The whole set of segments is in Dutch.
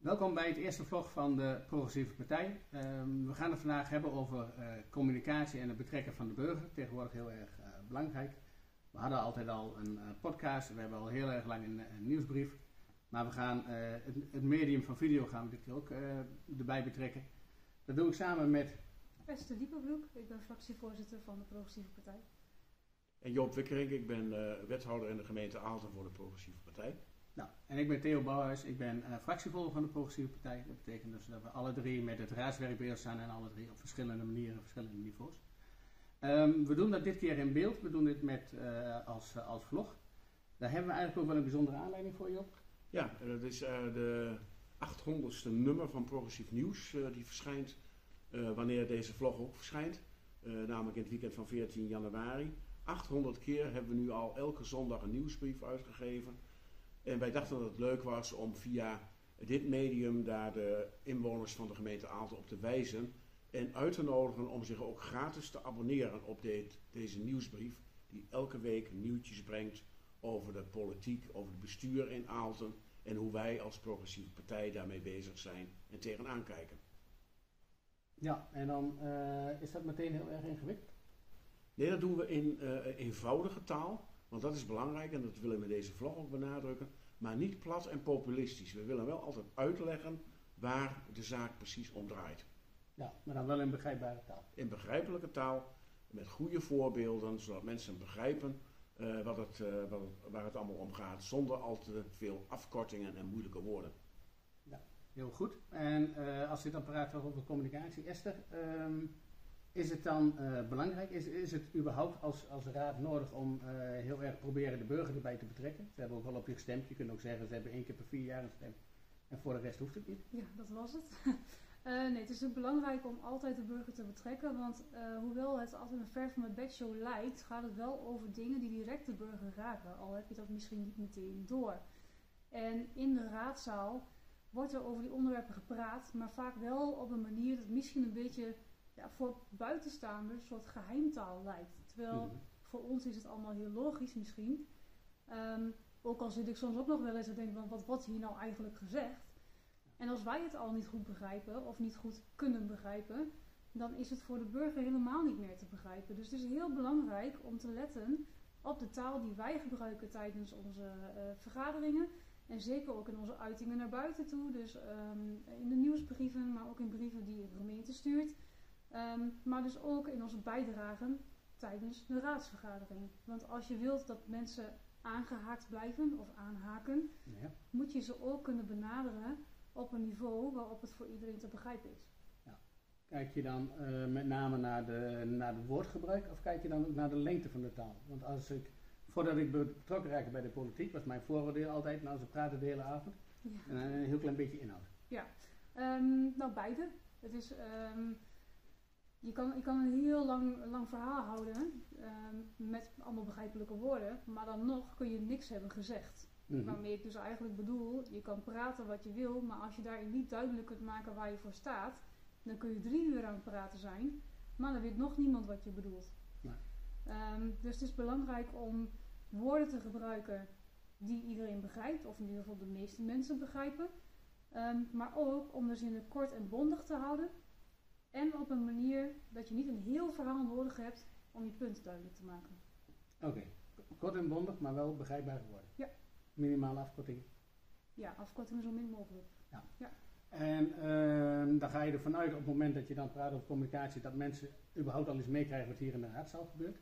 Welkom bij het eerste vlog van de Progressieve Partij. We gaan het vandaag hebben over communicatie en het betrekken van de burger. Tegenwoordig heel erg belangrijk. We hadden altijd al een podcast, we hebben al heel erg lang een nieuwsbrief. Maar we gaan het medium van video gaan we dit keer ook erbij betrekken. Dat doe ik samen met Esther Diepenbroek, ik ben fractievoorzitter van de Progressieve Partij. En Joop Wikkerink, ik ben wethouder in de gemeente Aalten voor de Progressieve Partij. Nou, en ik ben Theo Bouwhuis, ik ben fractievoorzitter van de Progressieve Partij. Dat betekent dus dat we alle drie met het raadswerk bezig zijn en alle drie op verschillende manieren, verschillende niveaus. We doen dat dit keer in beeld, we doen dit met, als vlog. Daar hebben we eigenlijk ook wel een bijzondere aanleiding voor, Joop. Ja, dat is de 800ste nummer van Progressief Nieuws, die verschijnt wanneer deze vlog ook verschijnt. Namelijk in het weekend van 14 januari. 800 keer hebben we nu al elke zondag een nieuwsbrief uitgegeven. En wij dachten dat het leuk was om via dit medium daar de inwoners van de gemeente Aalten op te wijzen. En uit te nodigen om zich ook gratis te abonneren op deze nieuwsbrief. Die elke week nieuwtjes brengt over de politiek, over het bestuur in Aalten. En hoe wij als progressieve partij daarmee bezig zijn en tegenaan kijken. Ja, en dan is dat meteen heel erg ingewikkeld? Nee, dat doen we in eenvoudige taal. Want dat is belangrijk en dat willen we met deze vlog ook benadrukken. Maar niet plat en populistisch. We willen wel altijd uitleggen waar de zaak precies om draait. Ja, maar dan wel in begrijpbare taal. In begrijpelijke taal, met goede voorbeelden, zodat mensen begrijpen waar het allemaal om gaat. Zonder al te veel afkortingen en moeilijke woorden. Ja, heel goed. En als je dan praat over communicatie, Esther, is het dan belangrijk? Is het überhaupt als raad nodig om heel erg proberen de burger erbij te betrekken? Ze hebben ook wel op je gestemd. Je kunt ook zeggen, ze hebben 1 keer per 4 jaar een stem. En voor de rest hoeft het niet. Ja, dat was het. Nee, het is ook belangrijk om altijd de burger te betrekken. Want hoewel het altijd een ver van mijn bedshow lijkt, gaat het wel over dingen die direct de burger raken. Al heb je dat misschien niet meteen door. En in de raadzaal wordt er over die onderwerpen gepraat, maar vaak wel op een manier dat misschien een beetje voor buitenstaanders een soort geheimtaal lijkt. Terwijl voor ons is het allemaal heel logisch misschien. Ook al zit ik soms ook nog wel eens te denken van wat wordt hier nou eigenlijk gezegd. En als wij het al niet goed begrijpen of niet goed kunnen begrijpen, dan is het voor de burger helemaal niet meer te begrijpen. Dus het is heel belangrijk om te letten op de taal die wij gebruiken tijdens onze vergaderingen. En zeker ook in onze uitingen naar buiten toe. Dus in de nieuwsbrieven, maar ook in brieven die de gemeente stuurt. Maar dus ook in onze bijdragen tijdens de raadsvergadering. Want als je wilt dat mensen aangehaakt blijven of aanhaken, moet je ze ook kunnen benaderen op een niveau waarop het voor iedereen te begrijpen is. Ja. Kijk je dan met name naar de woordgebruik of kijk je dan ook naar de lengte van de taal? Want voordat ik betrokken raakte bij de politiek, was mijn vooroordeel altijd, nou ze praten de hele avond. Ja. En een heel klein beetje inhoud. Ja, nou beide. Het is... Je kan een heel lang verhaal houden met allemaal begrijpelijke woorden, maar dan nog kun je niks hebben gezegd. Waarmee ik dus eigenlijk bedoel, je kan praten wat je wil, maar als je daarin niet duidelijk kunt maken waar je voor staat, dan kun je 3 uur aan het praten zijn, maar dan weet nog niemand wat je bedoelt. Nee. Dus het is belangrijk om woorden te gebruiken die iedereen begrijpt, of in ieder geval de meeste mensen begrijpen, maar ook om de zinnen kort en bondig te houden. En op een manier dat je niet een heel verhaal nodig hebt om je punt duidelijk te maken. Oké. Kort en bondig, maar wel begrijpbare woorden. Ja. Minimale afkorting. Ja, afkortingen zo min mogelijk. Ja. En dan ga je ervan uit op het moment dat je dan praat over communicatie, dat mensen überhaupt al eens meekrijgen wat hier in de raadzaal gebeurt.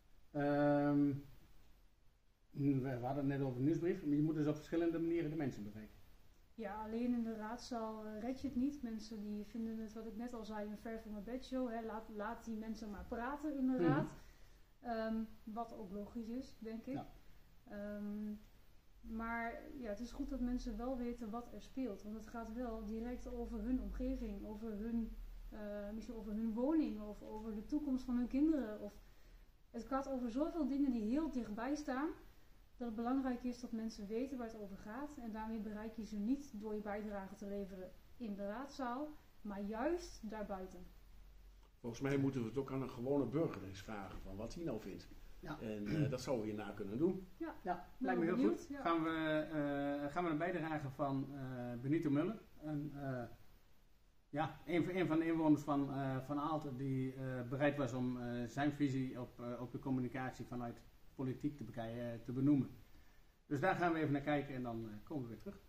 We hadden het net over de nieuwsbrief, maar je moet dus op verschillende manieren de mensen bereiken. Ja, alleen in de raadzaal red je het niet. Mensen die vinden het, wat ik net al zei, een ver van mijn bedshow. Laat die mensen maar praten in de raad. Wat ook logisch is, denk ik. Ja. Maar ja, het is goed dat mensen wel weten wat er speelt. Want het gaat wel direct over hun omgeving, over misschien over hun woning of over de toekomst van hun kinderen. Het gaat over zoveel dingen die heel dichtbij staan. Dat het belangrijk is dat mensen weten waar het over gaat. En daarmee bereik je ze niet door je bijdrage te leveren in de raadzaal, maar juist daarbuiten. Volgens mij moeten we het ook aan een gewone burger eens vragen van wat hij nou vindt. Ja. En dat zouden we hierna kunnen doen. Ja, lijkt me heel benieuwd, goed. ja. Gaan we een bijdrage van Benito Muller. Een van de inwoners van Aalten die bereid was om zijn visie op de communicatie vanuit politiek te benoemen. Dus daar gaan we even naar kijken en dan komen we weer terug.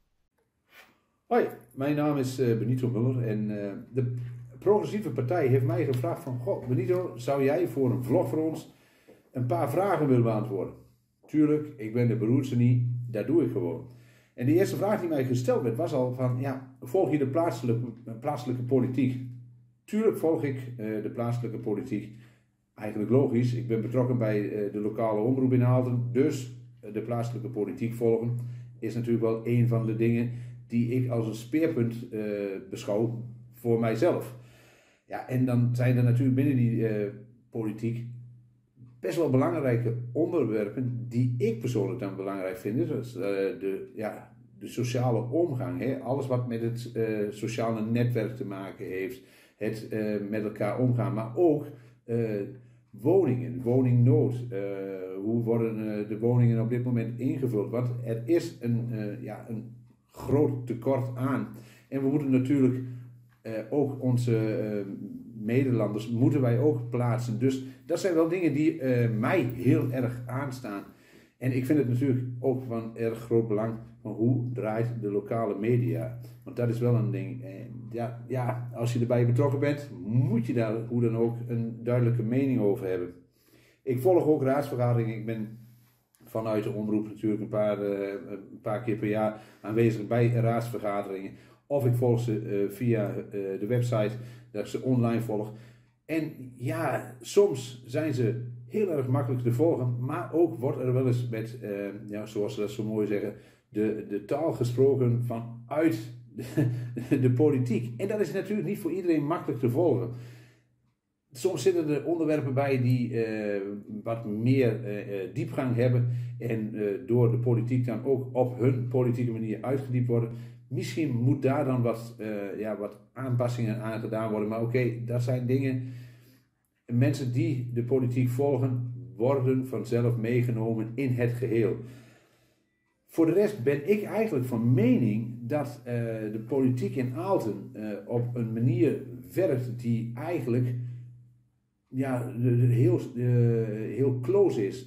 Hoi, mijn naam is Benito Muller en de Progressieve Partij heeft mij gevraagd van, goh Benito, zou jij voor een vlog voor ons een paar vragen willen beantwoorden? Tuurlijk, ik ben de beroerdste niet, dat doe ik gewoon. En de eerste vraag die mij gesteld werd was al van, ja, volg je de plaatselijke politiek? Tuurlijk volg ik de plaatselijke politiek. Eigenlijk logisch, ik ben betrokken bij de lokale omroep in Aalten, dus de plaatselijke politiek volgen is natuurlijk wel een van de dingen die ik als een speerpunt beschouw voor mijzelf. Ja, en dan zijn er natuurlijk binnen die politiek best wel belangrijke onderwerpen die ik persoonlijk dan belangrijk vind. Dus de sociale omgang, hè? Alles wat met het sociale netwerk te maken heeft, het met elkaar omgaan, maar ook woningen, woningnood. Hoe worden de woningen op dit moment ingevuld? Want er is een groot tekort aan. En we moeten natuurlijk ook onze Nederlanders moeten wij ook plaatsen. Dus dat zijn wel dingen die mij heel erg aanstaan. En ik vind het natuurlijk ook van erg groot belang van hoe draait de lokale media. Want dat is wel een ding. Als je erbij betrokken bent, moet je daar hoe dan ook een duidelijke mening over hebben. Ik volg ook raadsvergaderingen. Ik ben vanuit de omroep natuurlijk een paar keer per jaar aanwezig bij raadsvergaderingen. Of ik volg ze via de website, dat ik ze online volg. En ja, soms zijn ze heel erg makkelijk te volgen, maar ook wordt er wel eens met, zoals ze dat zo mooi zeggen, de taal gesproken vanuit de politiek. En dat is natuurlijk niet voor iedereen makkelijk te volgen. Soms zitten er onderwerpen bij die wat meer diepgang hebben en door de politiek dan ook op hun politieke manier uitgediept worden. Misschien moet daar dan wat aanpassingen aan gedaan worden, maar oké, dat zijn dingen. Mensen die de politiek volgen, worden vanzelf meegenomen in het geheel. Voor de rest ben ik eigenlijk van mening dat de politiek in Aalten op een manier werkt die eigenlijk heel close is.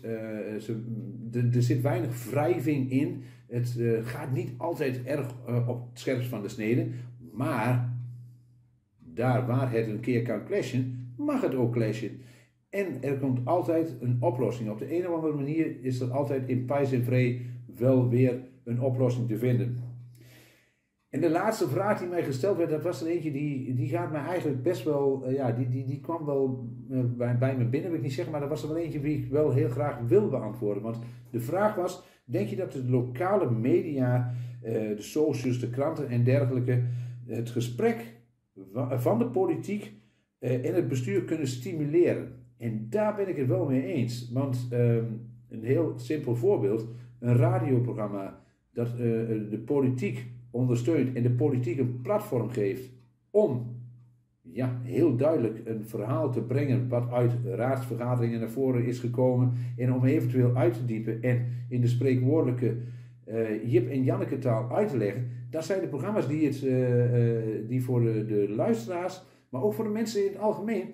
Er zit weinig wrijving in. Het gaat niet altijd erg op het scherpst van de snede, maar daar waar het een keer kan clashen, mag het ook clashen. En er komt altijd een oplossing. Op de een of andere manier is er altijd in pais en vrede wel weer een oplossing te vinden. En de laatste vraag die mij gesteld werd, dat was er eentje die gaat mij eigenlijk best wel, die kwam wel bij me binnen, wil ik niet zeggen, maar dat was er wel eentje die ik wel heel graag wil beantwoorden. Want de vraag was, denk je dat de lokale media, de socials, de kranten en dergelijke, het gesprek van de politiek en het bestuur kunnen stimuleren? En daar ben ik het wel mee eens. Want een heel simpel voorbeeld, een radioprogramma dat de politiek ondersteunt en de politiek een platform geeft om heel duidelijk een verhaal te brengen wat uit raadsvergaderingen naar voren is gekomen en om eventueel uit te diepen en in de spreekwoordelijke Jip en Janneke taal uit te leggen, dat zijn de programma's die voor de luisteraars, maar ook voor de mensen in het algemeen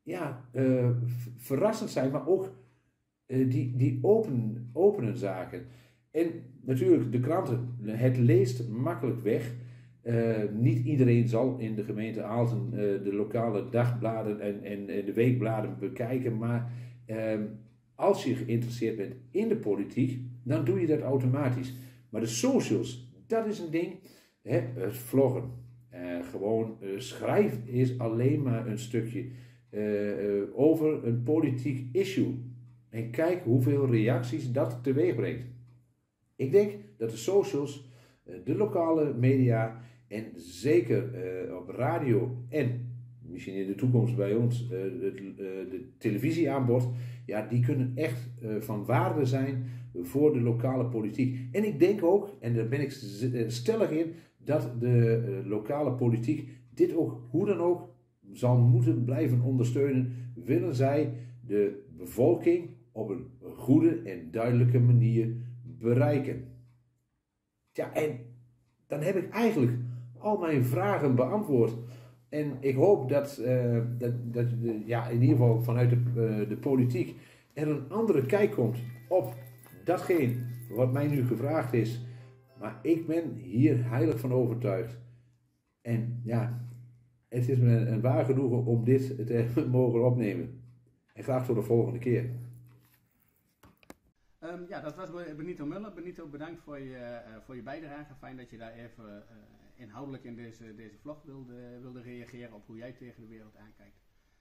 verrassend zijn, maar ook die openen zaken. En natuurlijk de kranten, het leest makkelijk weg. Niet iedereen zal in de gemeente Aalten de lokale dagbladen en de weekbladen bekijken, maar als je geïnteresseerd bent in de politiek, dan doe je dat automatisch. Maar de socials, dat is een ding. Het vloggen, gewoon schrijf is alleen maar een stukje over een politiek issue. En kijk hoeveel reacties dat teweeg brengt. Ik denk dat de socials, de lokale media en zeker op radio en misschien in de toekomst bij ons de televisieaanbod, die kunnen echt van waarde zijn voor de lokale politiek. En ik denk ook, en daar ben ik stellig in, dat de lokale politiek dit ook hoe dan ook zal moeten blijven ondersteunen, willen zij de bevolking op een goede en duidelijke manier bereiken. Ja, en dan heb ik eigenlijk al mijn vragen beantwoord. En ik hoop dat in ieder geval vanuit de politiek er een andere kijk komt op datgene wat mij nu gevraagd is. Maar ik ben hier heilig van overtuigd. En ja, het is me een waar genoegen om dit te mogen opnemen. En graag tot de volgende keer. Dat was Benito Muller. Benito, bedankt voor je bijdrage. Fijn dat je daar even inhoudelijk in deze vlog wilde reageren op hoe jij tegen de wereld aankijkt.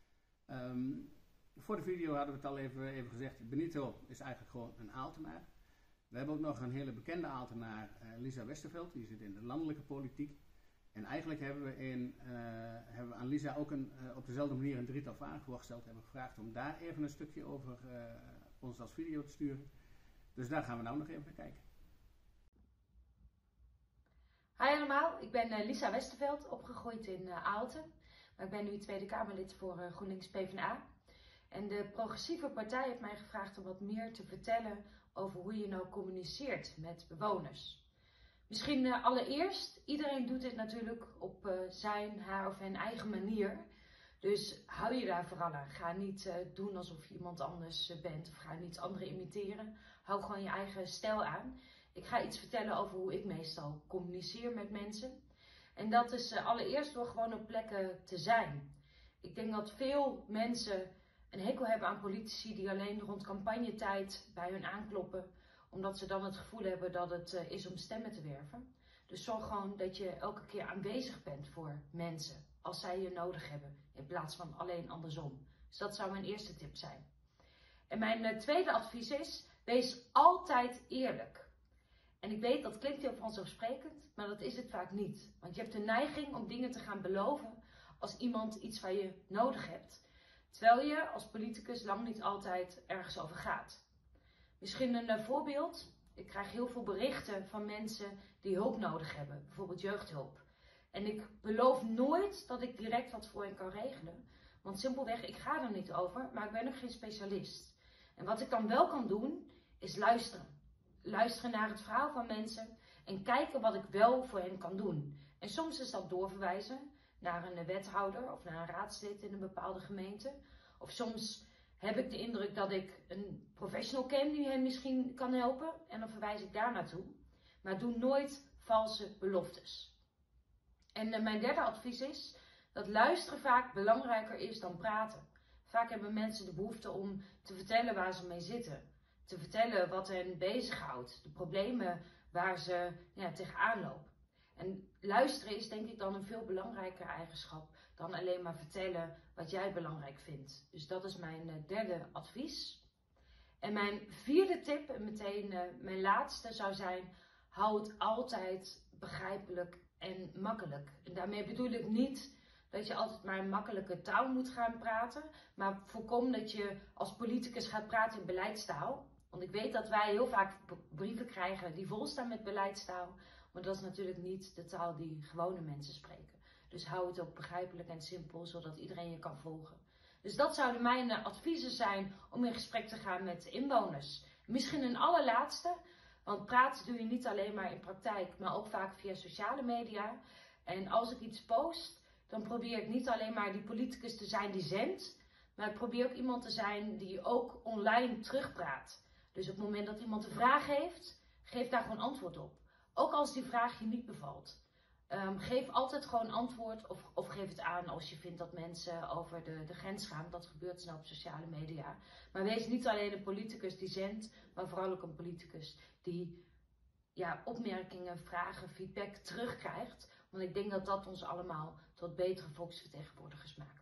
Voor de video hadden we het al even gezegd. Benito is eigenlijk gewoon een Aaltenaar. We hebben ook nog een hele bekende Aaltenaar, Lisa Westerveld. Die zit in de landelijke politiek. En eigenlijk hebben we aan Lisa ook op dezelfde manier een drietal vragen voorgesteld. En we gevraagd om daar even een stukje over ons als video te sturen. Dus daar gaan we nou nog even naar kijken. Hi allemaal, ik ben Lisa Westerveld, opgegroeid in Aalten. Maar ik ben nu Tweede Kamerlid voor GroenLinks PvdA. En de progressieve partij heeft mij gevraagd om wat meer te vertellen over hoe je nou communiceert met bewoners. Misschien allereerst, iedereen doet dit natuurlijk op zijn, haar of zijn eigen manier. Dus hou je daar vooral aan. Ga niet doen alsof je iemand anders bent of ga niet anderen imiteren. Hou gewoon je eigen stijl aan. Ik ga iets vertellen over hoe ik meestal communiceer met mensen. En dat is allereerst door gewoon op plekken te zijn. Ik denk dat veel mensen een hekel hebben aan politici die alleen rond campagnetijd bij hun aankloppen. Omdat ze dan het gevoel hebben dat het is om stemmen te werven. Dus zorg gewoon dat je elke keer aanwezig bent voor mensen. Als zij je nodig hebben. In plaats van alleen andersom. Dus dat zou mijn eerste tip zijn. En mijn tweede advies is, wees altijd eerlijk. En ik weet, dat klinkt heel vanzelfsprekend, maar dat is het vaak niet. Want je hebt de neiging om dingen te gaan beloven als iemand iets van je nodig hebt. Terwijl je als politicus lang niet altijd ergens over gaat. Misschien een voorbeeld. Ik krijg heel veel berichten van mensen die hulp nodig hebben. Bijvoorbeeld jeugdhulp. En ik beloof nooit dat ik direct wat voor hen kan regelen. Want simpelweg, ik ga er niet over, maar ik ben ook geen specialist. En wat ik dan wel kan doen, is luisteren. Luisteren naar het verhaal van mensen en kijken wat ik wel voor hen kan doen. En soms is dat doorverwijzen naar een wethouder of naar een raadslid in een bepaalde gemeente. Of soms heb ik de indruk dat ik een professional ken die hen misschien kan helpen. En dan verwijs ik daar naartoe. Maar doe nooit valse beloftes. En mijn derde advies is dat luisteren vaak belangrijker is dan praten. Vaak hebben mensen de behoefte om te vertellen waar ze mee zitten. Te vertellen wat hen bezighoudt. De problemen waar ze tegenaan lopen. En luisteren is denk ik dan een veel belangrijker eigenschap dan alleen maar vertellen wat jij belangrijk vindt. Dus dat is mijn derde advies. En mijn vierde tip, en meteen mijn laatste, zou zijn: hou het altijd begrijpelijk en makkelijk. En daarmee bedoel ik niet dat je altijd maar een makkelijke taal moet gaan praten, maar voorkom dat je als politicus gaat praten in beleidstaal. Want ik weet dat wij heel vaak brieven krijgen die vol staan met beleidstaal, maar dat is natuurlijk niet de taal die gewone mensen spreken. Dus hou het ook begrijpelijk en simpel, zodat iedereen je kan volgen. Dus dat zouden mijn adviezen zijn om in gesprek te gaan met inwoners. Misschien een allerlaatste, want praten doe je niet alleen maar in praktijk, maar ook vaak via sociale media. En als ik iets post, dan probeer ik niet alleen maar die politicus te zijn die zendt, maar ik probeer ook iemand te zijn die ook online terugpraat. Dus op het moment dat iemand een vraag heeft, geef daar gewoon antwoord op. Ook als die vraag je niet bevalt. Geef altijd gewoon antwoord of geef het aan als je vindt dat mensen over de grens gaan. Dat gebeurt snel op sociale media. Maar wees niet alleen een politicus die zendt, maar vooral ook een politicus die opmerkingen, vragen, feedback terugkrijgt. Want ik denk dat dat ons allemaal tot betere volksvertegenwoordigers maakt.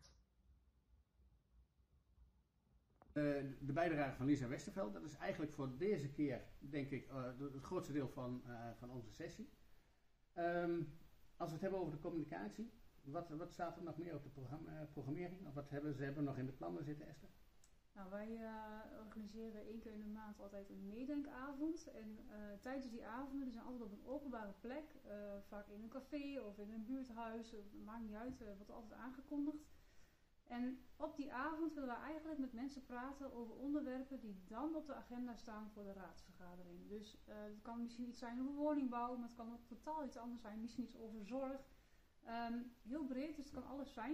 De bijdrage van Lisa Westerveld, dat is eigenlijk voor deze keer, denk ik, het grootste deel van onze sessie. Als we het hebben over de communicatie, wat staat er nog meer op de programmering? Of wat hebben ze nog in de plannen zitten, Esther? Nou, wij organiseren 1 keer in de maand altijd een meedenkavond. En tijdens die avonden, die zijn altijd op een openbare plek. Vaak in een café of in een buurthuis. Het maakt niet uit, wordt altijd aangekondigd. En op die avond willen we eigenlijk met mensen praten over onderwerpen die dan op de agenda staan voor de raadsvergadering. Dus het kan misschien iets zijn over woningbouw, maar het kan ook totaal iets anders zijn. Misschien iets over zorg. Heel breed, dus het kan alles zijn.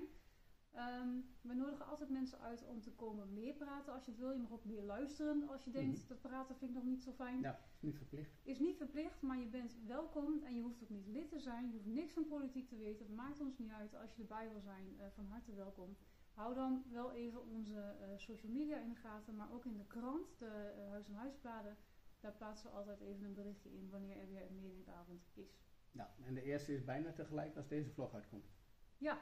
We nodigen altijd mensen uit om te komen meer praten als je het wil. Je mag ook meer luisteren als je denkt, dat praten vind ik nog niet zo fijn. Ja, is niet verplicht. Is niet verplicht, maar je bent welkom en je hoeft ook niet lid te zijn. Je hoeft niks van politiek te weten. Het maakt ons niet uit. Als je erbij wil zijn, van harte welkom. Hou dan wel even onze social media in de gaten, maar ook in de krant, de Huis- en Huisbladen. Daar plaatsen we altijd even een berichtje in wanneer er weer een mededenkavond is. Nou, en de eerste is bijna tegelijk als deze vlog uitkomt. Ja,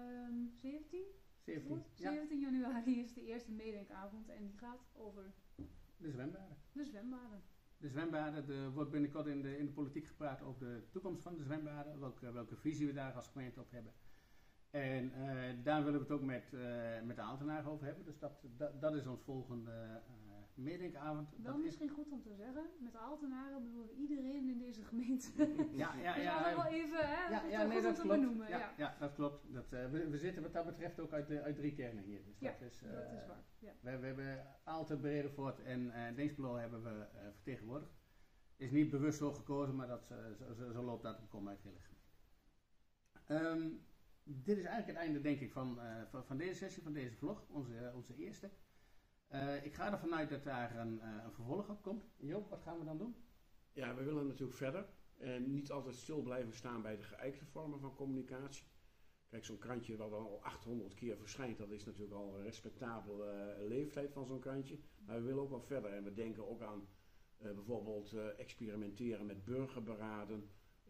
17? 17. Goed, 17 januari is de eerste mededenkavond en die gaat over De zwembaden. de zwembaden. De zwembaden, er wordt binnenkort in de politiek gepraat over de toekomst van de zwembaden, welke visie we daar als gemeente op hebben. En daar willen we het ook met de Aaltenaren over hebben, dus dat is ons volgende mededenkavond. Wel misschien goed om te zeggen, met de Aaltenaren bedoelen we iedereen in deze gemeente. Ja, wel even, hè? nee, dat klopt. Benoemen, ja, dat klopt. We zitten wat dat betreft ook uit 3 kernen hier. Dus ja, dat is waar. Ja. We hebben Aalten, Bredevoort en Dinxperlo hebben we vertegenwoordigd. Is niet bewust zo gekozen, maar zo loopt dat ook om uit hele gemeente. Dit is eigenlijk het einde, denk ik, van deze sessie, van deze vlog, onze eerste. Ik ga ervan uit dat daar een vervolg op komt. Joop, wat gaan we dan doen? Ja, we willen natuurlijk verder. En niet altijd stil blijven staan bij de geëikte vormen van communicatie. Kijk, zo'n krantje wat al 800 keer verschijnt, dat is natuurlijk al een respectabele leeftijd van zo'n krantje. Maar we willen ook wel verder. En we denken ook aan bijvoorbeeld experimenteren met burgerberaden,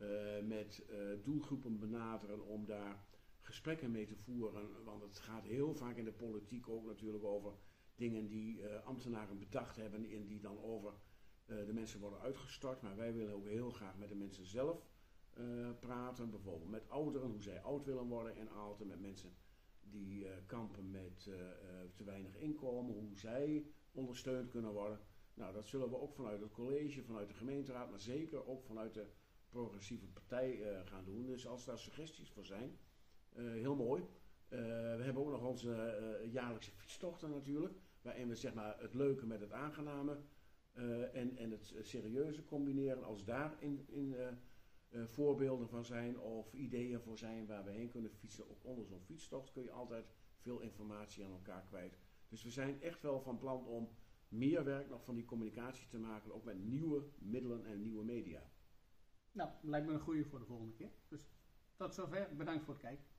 met doelgroepen benaderen om daar gesprekken mee te voeren. Want het gaat heel vaak in de politiek ook natuurlijk over dingen die ambtenaren bedacht hebben en die dan over de mensen worden uitgestort. Maar wij willen ook heel graag met de mensen zelf praten. Bijvoorbeeld met ouderen, hoe zij oud willen worden in Aalten. Met mensen die kampen met te weinig inkomen, hoe zij ondersteund kunnen worden. Nou, dat zullen we ook vanuit het college, vanuit de gemeenteraad, maar zeker ook vanuit de progressieve partij gaan doen. Dus als daar suggesties voor zijn, heel mooi. We hebben ook nog onze jaarlijkse fietstochten natuurlijk, waarin we zeg maar het leuke met het aangename en het serieuze combineren. Als daar voorbeelden van zijn of ideeën voor zijn waar we heen kunnen fietsen, ook onder zo'n fietstocht kun je altijd veel informatie aan elkaar kwijt. Dus we zijn echt wel van plan om meer werk nog van die communicatie te maken, ook met nieuwe middelen en nieuwe media. Nou, lijkt me een goede voor de volgende keer. Dus tot zover. Bedankt voor het kijken.